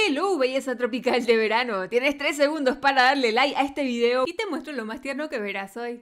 Hello, belleza tropical de verano. Tienes 3 segundos para darle like a este video y te muestro lo más tierno que verás hoy.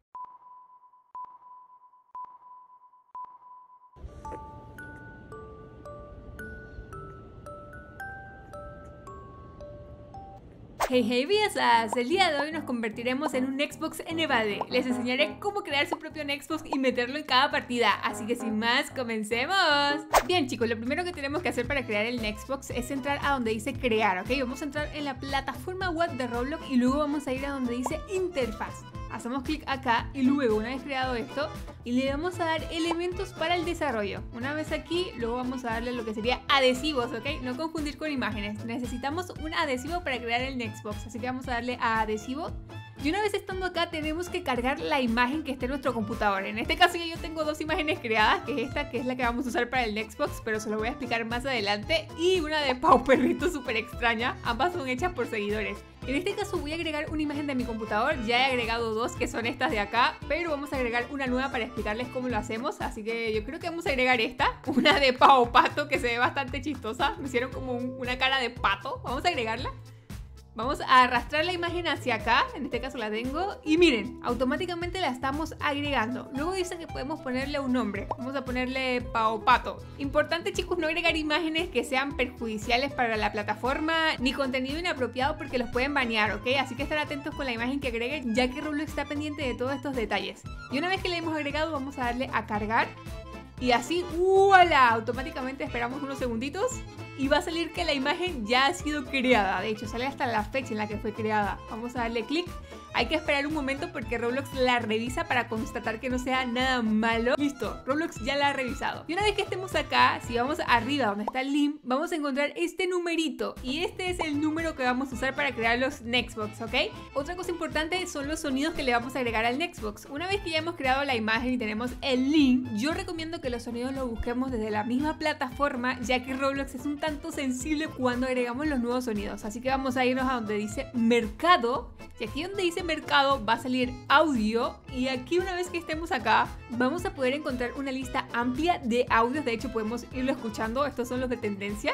Hey bellezas, el día de hoy nos convertiremos en un Xbox Nevade. Les enseñaré cómo crear su propio Xbox y meterlo en cada partida, así que sin más, comencemos. Bien chicos, lo primero que tenemos que hacer para crear el Xbox es entrar a donde dice crear, ¿ok? Vamos a entrar en la plataforma web de Roblox y luego vamos a ir a donde dice interfaz. Hacemos clic acá y luego, una vez creado esto, y le vamos a dar elementos para el desarrollo. Una vez aquí, luego vamos a darle lo que sería adhesivos, ¿ok? No confundir con imágenes. Necesitamos un adhesivo para crear el Xbox, así que vamos a darle a adhesivo. Y una vez estando acá, tenemos que cargar la imagen que esté en nuestro computador. En este caso yo tengo dos imágenes creadas, que es esta, que es la que vamos a usar para el Xbox, pero se lo voy a explicar más adelante. Y una de Pau Perrito súper extraña, ambas son hechas por seguidores. En este caso voy a agregar una imagen de mi computador, ya he agregado dos que son estas de acá, pero vamos a agregar una nueva para explicarles cómo lo hacemos, así que yo creo que vamos a agregar esta, una de Pau Pato que se ve bastante chistosa, me hicieron como una cara de pato, vamos a agregarla. Vamos a arrastrar la imagen hacia acá, en este caso la tengo, y miren, automáticamente la estamos agregando. Luego dice que podemos ponerle un nombre, vamos a ponerle Pau Pato. Importante chicos, no agregar imágenes que sean perjudiciales para la plataforma, ni contenido inapropiado porque los pueden banear, ¿ok? Así que estar atentos con la imagen que agreguen, ya que Roblox está pendiente de todos estos detalles. Y una vez que la hemos agregado, vamos a darle a cargar. Y así, ¡voilà! Automáticamente esperamos unos segunditos y va a salir que la imagen ya ha sido creada. De hecho, sale hasta la fecha en la que fue creada. Vamos a darle clic. Hay que esperar un momento porque Roblox la revisa para constatar que no sea nada malo. Listo, Roblox ya la ha revisado. Y una vez que estemos acá, si vamos arriba donde está el link, vamos a encontrar este numerito. Y este es el número que vamos a usar para crear los Xbox, ¿ok? Otra cosa importante son los sonidos que le vamos a agregar al Xbox. Una vez que ya hemos creado la imagen y tenemos el link, yo recomiendo que los sonidos los busquemos desde la misma plataforma, ya que Roblox es un tanto sensible cuando agregamos los nuevos sonidos. Así que vamos a irnos a donde dice mercado. Y aquí donde dice mercado va a salir audio. Y aquí una vez que estemos acá vamos a poder encontrar una lista amplia de audios. De hecho podemos irlo escuchando. Estos son los de tendencia.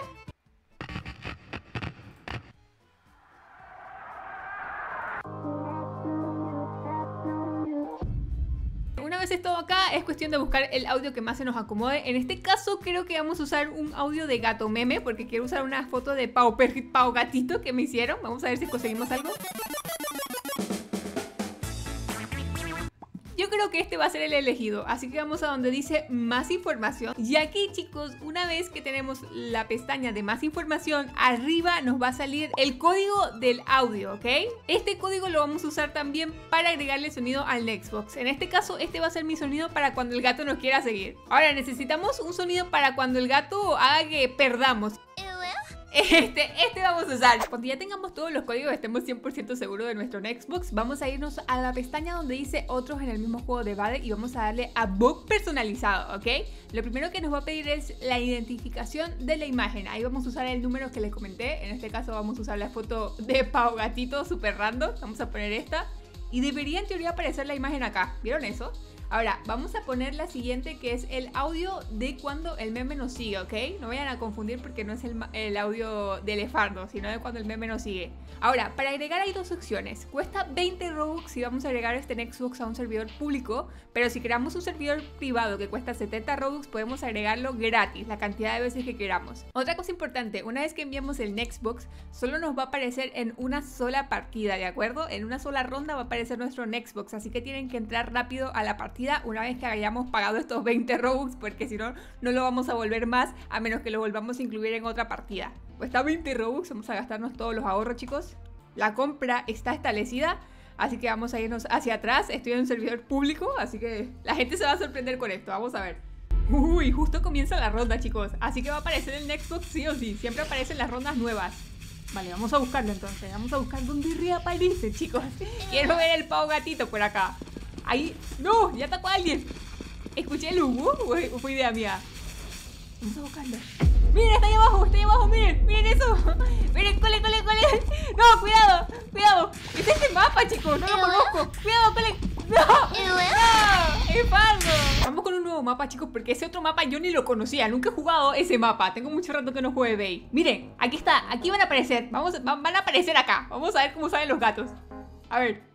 Una vez todo acá, es cuestión de buscar el audio que más se nos acomode. En este caso creo que vamos a usar un audio de gato meme, porque quiero usar una foto de Pau Gatito que me hicieron. Vamos a ver si conseguimos algo. Yo creo que este va a ser el elegido, así que vamos a donde dice más información. Y aquí chicos, una vez que tenemos la pestaña de más información, arriba nos va a salir el código del audio, ¿ok? Este código lo vamos a usar también para agregarle sonido al Xbox. En este caso, este va a ser mi sonido para cuando el gato nos quiera seguir. Ahora necesitamos un sonido para cuando el gato haga que perdamos. Este vamos a usar. Cuando ya tengamos todos los códigos, estemos 100% seguros de nuestro Xbox, vamos a irnos a la pestaña donde dice otros en el mismo juego de Bade y vamos a darle a Book personalizado, ¿ok? Lo primero que nos va a pedir es la identificación de la imagen. Ahí vamos a usar el número que les comenté. En este caso vamos a usar la foto de Pau Gatito, super random. Vamos a poner esta y debería en teoría aparecer la imagen acá. ¿Vieron eso? Ahora, vamos a poner la siguiente, que es el audio de cuando el meme nos sigue, ¿ok? No vayan a confundir porque no es el audio de Elefardo, sino de cuando el meme nos sigue. Ahora, para agregar hay dos opciones. Cuesta 20 Robux si vamos a agregar este Xbox a un servidor público, pero si creamos un servidor privado que cuesta 70 Robux, podemos agregarlo gratis, la cantidad de veces que queramos. Otra cosa importante, una vez que enviamos el Xbox, solo nos va a aparecer en una sola partida, ¿de acuerdo? En una sola ronda va a aparecer nuestro Xbox, así que tienen que entrar rápido a la partida una vez que hayamos pagado estos 20 Robux, porque si no, no lo vamos a volver más a menos que lo volvamos a incluir en otra partida. Cuesta 20 Robux, vamos a gastarnos todos los ahorros chicos. La compra está establecida, así que vamos a irnos hacia atrás. Estoy en un servidor público, así que la gente se va a sorprender con esto, vamos a ver. Uy, justo comienza la ronda chicos, así que va a aparecer el Xbox sí o sí, siempre aparecen las rondas nuevas. Vale, vamos a buscarlo entonces, vamos a buscar dónde reaparece chicos. Quiero ver el Pau Gatito por acá. Ahí, no, ya atacó a alguien. Escuché el humo o fue idea mía. Vamos a buscarlo. Miren, está ahí abajo, miren eso. Miren, cole. No, cuidado. Es este mapa, chicos, no lo conozco. Cuidado, cole. No, es falso. Vamos con un nuevo nuevo mapa, chicos, porque ese otro mapa yo ni lo conocía. Nunca he jugado ese mapa. Tengo mucho rato que no juegue Bay. Miren, aquí está. Aquí van a aparecer. Van a aparecer acá. Vamos a ver cómo salen los gatos. A ver.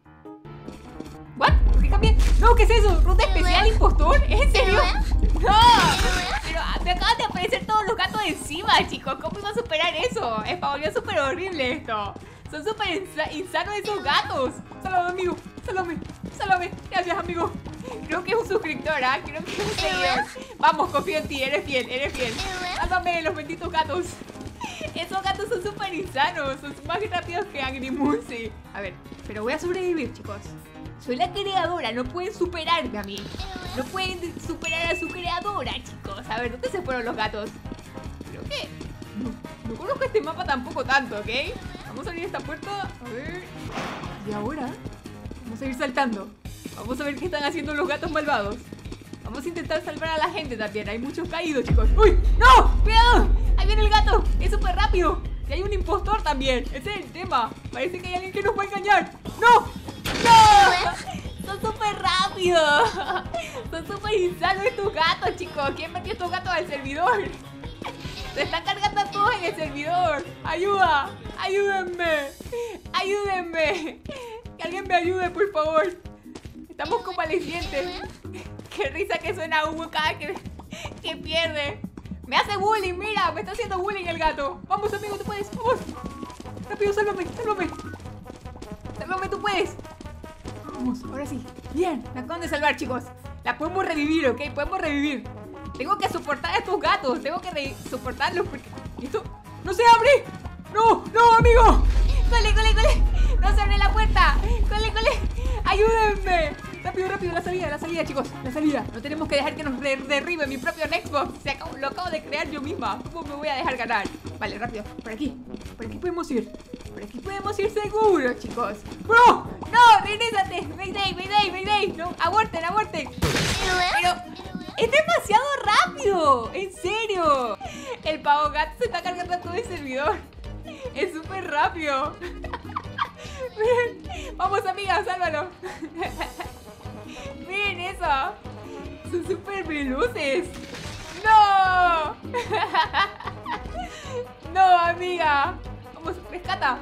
¿What? ¿Por qué cambié? No, ¿qué es eso? ¿Ruta especial impostor? ¿Es en serio? ¡No! Pero me acaban de aparecer todos los gatos encima, chicos. ¿Cómo iba a superar eso? Es para volver súper horrible esto. Son súper insanos esos gatos. Sálvame, amigo. Sálvame. Sálvame. Gracias, amigo. Creo que es un suscriptor, ¿ah? Creo que es un seguidor. Vamos, confío en ti. Eres fiel, eres fiel. Sálvame, los benditos gatos. Esos gatos son súper insanos. Son más rápidos que Angry Moonsy. A ver, pero voy a sobrevivir, chicos. Soy la creadora, no pueden superarme a mí. No pueden superar a su creadora, chicos. A ver, ¿dónde se fueron los gatos? Creo que... No conozco este mapa tampoco tanto, ¿ok? Vamos a abrir esta puerta. A ver... ¿Y ahora? Vamos a ir saltando. Vamos a ver qué están haciendo los gatos malvados. Vamos a intentar salvar a la gente también. Hay muchos caídos, chicos. ¡Uy! ¡No! ¡Cuidado! ¡Ahí viene el gato! ¡Es súper rápido! Y hay un impostor también. Ese es el tema. Parece que hay alguien que nos va a engañar. ¡No! ¡No! ¡Son súper rápidos! Son súper insanos estos gatos, chicos. ¿Quién metió estos gatos al servidor? Se están cargando a todos en el servidor. ¡Ayuda! ¡Ayúdenme! ¡Ayúdenme! Que alguien me ayude, por favor. Estamos convalecientes. Qué risa que suena Hugo cada que pierde. Me hace bullying, mira. Me está haciendo bullying el gato. Vamos, amigo, tú puedes. Vamos. Rápido, sálvame, sálvame. Sálvame, tú puedes. Vamos, ahora sí. Bien, la acaban de salvar, chicos. La podemos revivir, ¿ok? Podemos revivir. Tengo que soportar a estos gatos. Tengo que soportarlos porque... ¿Esto no se abre? ¡No! ¡No, amigo! ¡Cole, cole, cole! ¡No se abre la puerta! ¡Cole, cole! ¡Ayúdenme! Rápido, rápido, la salida, chicos. La salida. No tenemos que dejar que nos derribe mi propio Xbox. Lo acabo de crear yo misma. ¿Cómo me voy a dejar ganar? Vale, rápido. Por aquí. Por aquí podemos ir. Por aquí podemos ir seguro, chicos. ¡No! ¡No! ¡Regrésate! ¡Mayday, mayday, mayday! ¡No! ¡Aborten, aborten! Pero... ¡es demasiado rápido! ¡En serio! El pavo gato se está cargando a todo el servidor. Es súper rápido. Vamos, amiga, sálvalo. Miren eso. Son súper veloces. ¡No! No, amiga. Vamos, rescata.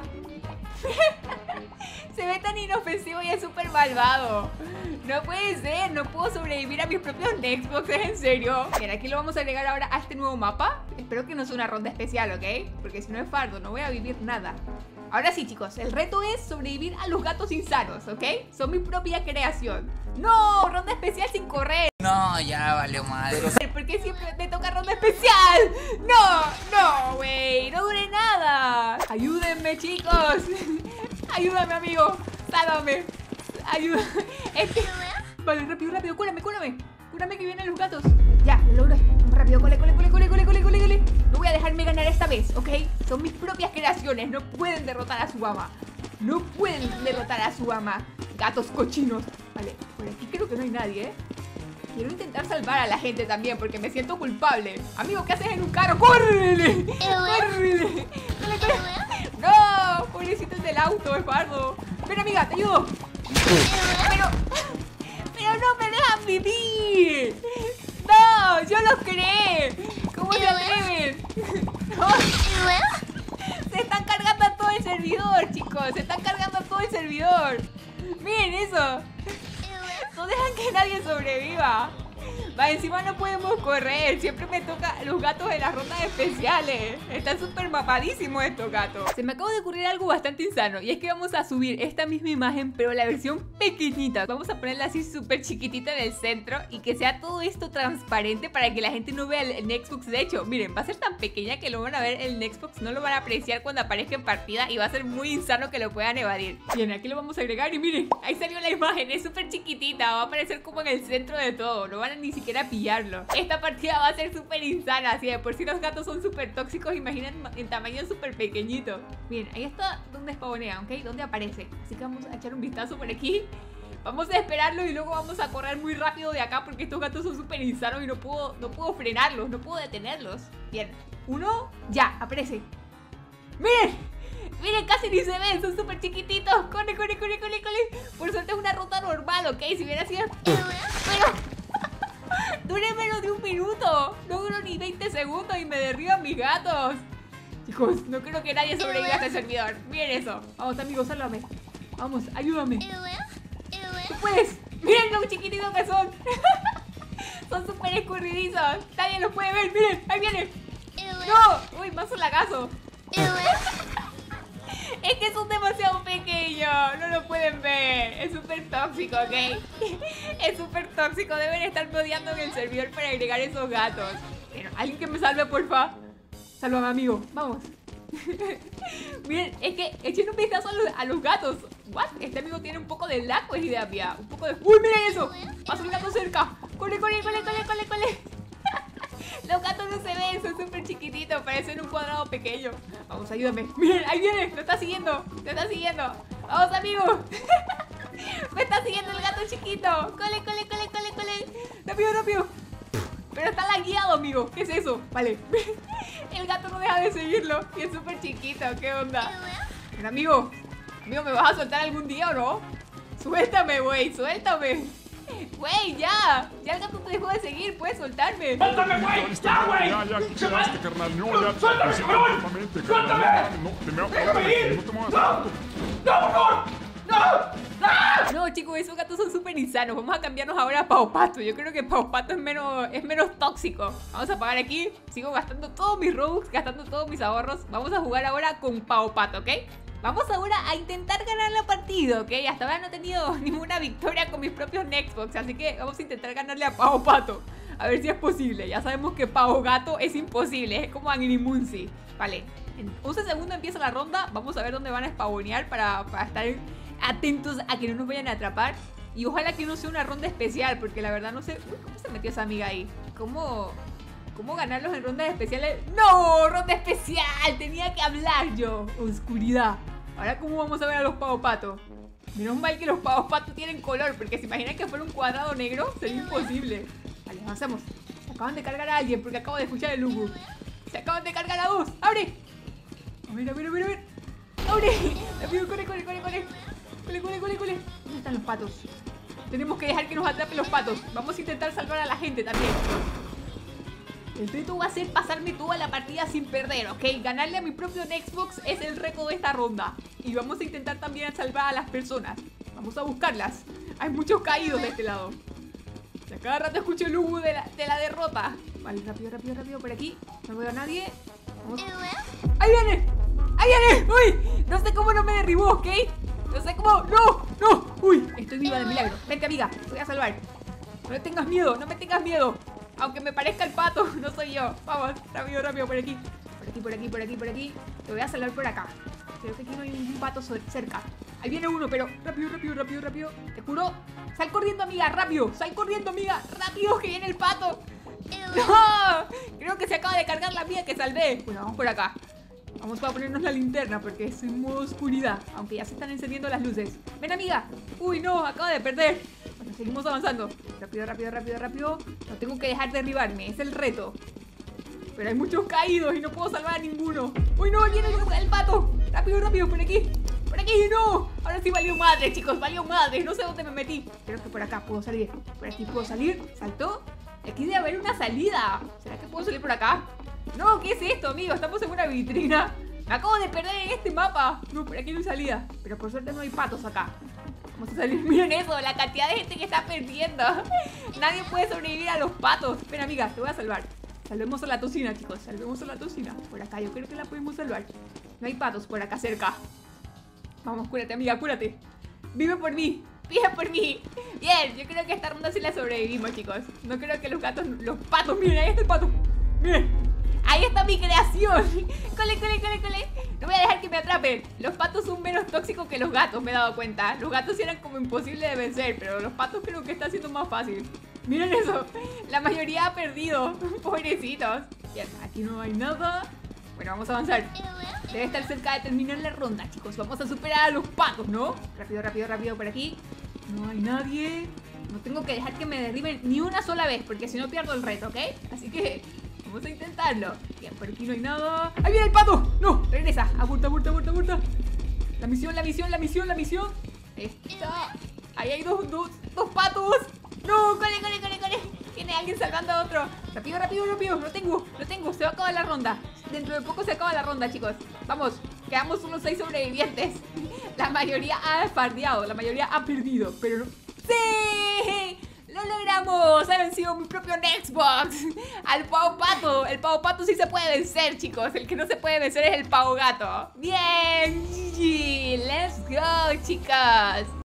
Se ve tan inofensivo y es súper malvado. No puede ser, no puedo sobrevivir a mis propios Xbox, ¿es en serio? Bien, aquí lo vamos a agregar ahora a este nuevo mapa. Espero que no sea una ronda especial, ¿ok? Porque si no es fardo, no voy a vivir nada. Ahora sí, chicos, el reto es sobrevivir a los gatos insanos, ¿ok? Son mi propia creación. ¡No! ¡Ronda especial sin correr! No, ya valió madre. ¿Por qué siempre me toca ronda especial? ¡No! ¡No, güey! ¡No dure nada! ¡Ayúdenme, chicos! ¡Ayúdame, amigo! ¡Sálvame! ¡Ayuda! Vale, rápido, rápido, cúrame, cúrame. Cúrame que vienen los gatos. Ya, lo logré. Rápido, cole, cole, cole, cole, cole, cole, cole, cole. No voy a dejarme ganar esta vez, ¿ok? Son mis propias creaciones. No pueden derrotar a su ama. No pueden derrotar a su ama. Gatos cochinos. Vale, por aquí creo que no hay nadie, ¿eh? Quiero intentar salvar a la gente también porque me siento culpable. Amigo, ¿qué haces en un carro? ¡Córrele! ¡Córrele! ¡Córrele, córrele! ¡No! Pobrecito el del auto, es pardo. Ven, amiga, te ayudo. Pero no me dejan vivir. ¡No! ¡Yo los creé! ¿Cómo se atreven? ¡No! Se están cargando a todo el servidor, chicos. Se están cargando a todo el servidor. Miren eso. No dejan que nadie sobreviva. Va, encima no podemos correr. Siempre me toca los gatos en las rondas especiales. Están súper mamadísimos estos gatos. Se me acaba de ocurrir algo bastante insano. Y es que vamos a subir esta misma imagen, pero la versión pequeñita. Vamos a ponerla así súper chiquitita en el centro. Y que sea todo esto transparente para que la gente no vea el Xbox. De hecho, miren, va a ser tan pequeña que lo van a ver el Xbox. No lo van a apreciar cuando aparezca en partida. Y va a ser muy insano que lo puedan evadir. Bien, aquí lo vamos a agregar y miren, ahí salió la imagen. Es súper chiquitita. Va a aparecer como en el centro de todo. No van a ni siquiera pillarlo. Esta partida va a ser súper insana. Así de por si los gatos son súper tóxicos, imaginen en tamaño súper pequeñito. Miren, ahí está donde spawnea, ¿ok? Donde aparece. Así que vamos a echar un vistazo por aquí. Vamos a esperarlo y luego vamos a correr muy rápido de acá porque estos gatos son súper insanos y no puedo frenarlos, no puedo detenerlos. Bien, uno, ya, aparece. ¡Miren! Miren, casi ni se ven, son súper chiquititos. Corre, corre, corre, corre, corre. Por suerte es una ruta normal, ¿ok? Si hubiera sido... Pero... Duré menos de un minuto. No duró ni 20 segundos y me derriban mis gatos. Chicos, no creo que nadie sobreviva a este servidor. Miren eso. Vamos, amigos, sálvame. Vamos, ayúdame. ¡Tú puedes! ¡Miren lo chiquititos que son! Son súper escurridizos. Nadie los puede ver. ¡Miren! ¡Ahí viene! ¡No! ¡Uy, más un lagazo! Es que son demasiado pequeños. No lo pueden ver. Es súper tóxico, ¿ok? Es súper tóxico. Deben estar odiando en el servidor para agregar esos gatos. Pero alguien que me salve, porfa. Sálvame, amigo. Vamos. Miren, es que echen un vistazo a los gatos. ¿What? Este amigo tiene un poco de lag, pues idea mía. Un poco de... ¡Uy, miren eso! Pasa un gato cerca. ¡Corre, corre, corre, corre, corre, corre! Los gatos no se ven, son súper chiquititos. Parecen un cuadrado pequeño. Vamos, ayúdame. Miren, ahí viene. Lo está siguiendo. Lo está siguiendo. Vamos, amigo. Me está siguiendo el gato chiquito. Corre, corre, corre, corre, corre. Rápido, rápido. Pero está lagueado, amigo. ¿Qué es eso? Vale. El gato no deja de seguirlo. Y es súper chiquito. ¿Qué onda? Pero amigo, ¿me vas a soltar algún día o no? Suéltame, güey. Suéltame. Güey, ya. Ya el gato te dejó de seguir. Puedes soltarme. ¡Suéltame, güey! ¡Ya, güey! Ya, ¿qué quedaste, carnal? No, ya. ¡Suéltame, cabrón! ¡Suéltame! No, te me ¡Déjame ir! no te muevas. ¡No! ¡No, por favor! ¡No! ¡Ah! No, chicos, esos gatos son súper insanos. Vamos a cambiarnos ahora a Pau Pato. Yo creo que Pau Pato es menos tóxico. Vamos a apagar aquí. Sigo gastando todos mis Robux, gastando todos mis ahorros. Vamos a jugar ahora con Pau Pato, ¿ok? Vamos ahora a intentar ganar la partida, ¿ok? Hasta ahora no he tenido ninguna victoria con mis propios Nextbox. Así que vamos a intentar ganarle a Pau Pato. A ver si es posible. Ya sabemos que Pau Gato es imposible. Es como Angry Muncy. Vale. En 11 segundos empieza la ronda. Vamos a ver dónde van a spawnear para estar atentos a que no nos vayan a atrapar. Y ojalá que no sea una ronda especial, porque la verdad no sé... Uy, ¿cómo se metió esa amiga ahí? ¿Cómo ganarlos en rondas especiales? ¡No! ¡Ronda especial! Tenía que hablar yo. Oscuridad. Ahora, ¿cómo vamos a ver a los Pau Pato? Menos mal que los Pau Pato tienen color, porque se imaginan que fuera un cuadrado negro, sería imposible. Vale, avanzamos. Se acaban de cargar a alguien, porque acabo de escuchar el Lugu. Se acaban de cargar a dos. ¡Abre! A ver, a ver, a ver, a ver. ¡Abre! Rápido, corre, corre, corre, corre. Corre, corre, corre, corre. ¿Dónde están los patos? Tenemos que dejar que nos atrapen los patos. Vamos a intentar salvar a la gente también. El reto va a ser pasarme toda la partida sin perder, ¿ok? Ganarle a mi propio Xbox es el reto de esta ronda. Y vamos a intentar también salvar a las personas. Vamos a buscarlas. Hay muchos caídos de este lado. A cada rato escucho el Lugu de la derrota. Vale, rápido, rápido, rápido por aquí. No veo a nadie. Vamos. ¡Ahí viene! ¡Ahí viene! ¡Uy! No sé cómo no me derribó, ¿ok? No sé cómo... ¡No! ¡No! ¡Uy! Estoy viva de milagro. Vente, amiga. Te voy a salvar. No me tengas miedo. No me tengas miedo. Aunque me parezca el pato, no soy yo. Vamos, rápido, rápido, por aquí. Por aquí, por aquí, por aquí, por aquí. Te voy a salvar por acá. Creo que aquí no hay ningún pato cerca. Ahí viene uno, pero rápido, rápido, rápido, rápido. Te juro. Sal corriendo, amiga, rápido. Sal corriendo, amiga. Rápido, que viene el pato. ¡No! Creo que se acaba de cargar la mía que salvé. Bueno, vamos por acá. Vamos a ponernos la linterna porque es en modo oscuridad. Aunque ya se están encendiendo las luces. Ven, amiga. Uy, no, acabo de perder. Bueno, seguimos avanzando. Rápido, rápido, rápido, rápido. No tengo que dejar de derribarme, es el reto. Pero hay muchos caídos y no puedo salvar a ninguno. Uy, no, viene el pato. Rápido, rápido, por aquí. Por aquí, no. Ahora sí valió madre, chicos, valió madre. No sé dónde me metí. Creo que por acá puedo salir. Por aquí puedo salir. Saltó. Aquí debe haber una salida. ¿Será que puedo salir por acá? No, ¿qué es esto, amigo? Estamos en una vitrina. Me acabo de perder en este mapa. No, por aquí no hay salida. Pero por suerte no hay patos acá. Vamos a salir. Miren eso, la cantidad de gente que está perdiendo. Nadie puede sobrevivir a los patos. Ven, amiga, te voy a salvar. Salvemos a la tocina, chicos. Salvemos a la tocina. Por acá, yo creo que la podemos salvar. No hay patos por acá cerca. Vamos, cúrate, amiga, cúrate. Vive por mí. Vive por mí. Bien, yo creo que esta ronda sí la sobrevivimos, chicos. No creo que los patos. Miren, ahí está el pato. Miren. Ahí está mi creación. Cole, cole, cole, cole. No voy a dejar que me atrapen. Los patos son menos tóxicos que los gatos, me he dado cuenta. Los gatos eran como imposibles de vencer, pero los patos creo que está siendo más fácil. Miren eso. La mayoría ha perdido. Pobrecitos. Bien, aquí no hay nada. Bueno, vamos a avanzar. Debe estar cerca de terminar la ronda, chicos. Vamos a superar a los patos, ¿no? Rápido, rápido, rápido por aquí. No hay nadie. No tengo que dejar que me derriben ni una sola vez, porque si no pierdo el reto, ¿ok? Así que vamos a intentarlo. Bien, por aquí no hay nada. ¡Ahí viene el pato! ¡No! Regresa. Aburta, aburta, aburta, aburta. La misión, la misión, la misión, la misión. Está. Ahí hay dos patos. ¡No! ¡Corre, corre, corre, corre! Viene alguien salvando a otro. Rápido, rápido, rápido. Lo tengo. Se va a acabar la ronda. Dentro de poco se acaba la ronda, chicos. Vamos, quedamos unos 6 sobrevivientes. La mayoría ha fardeado, la mayoría ha perdido. Pero no... ¡Sí! ¡Lo logramos! ¡Ha vencido mi propio Xbox! ¡Al pavo pato! El pavo pato sí se puede vencer, chicos. El que no se puede vencer es el pavo gato. ¡Bien! GG. ¡Let's go, chicos!